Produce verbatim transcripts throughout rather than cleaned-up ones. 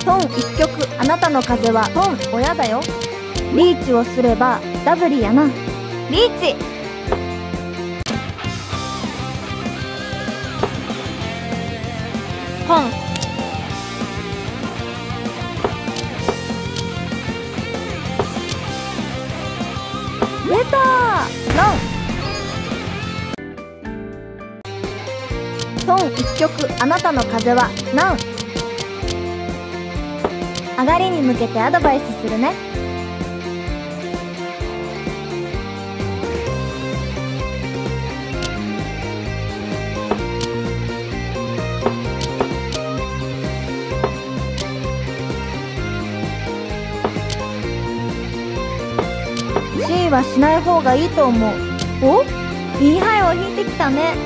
トン一曲、あなたの風はトン親だよ。リーチをすればダブリやな。リーチ。トン。出たー。ロン。トン一曲、あなたの風はナン。上がりに向けてアドバイスするね。C はしない方がいいと思う。お？いい牌を引いてきたね。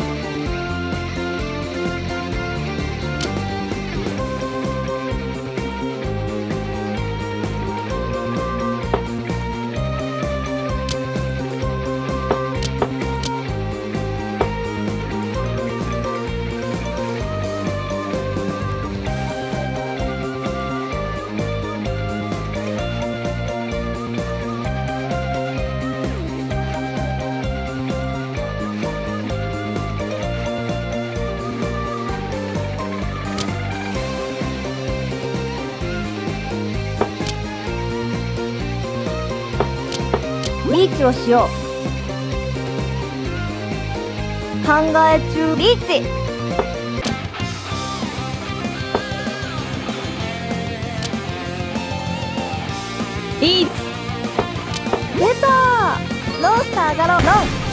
リーチをしよう。考え中。リーチ。リーチ。出たー。ロンスター上がろう。ロン。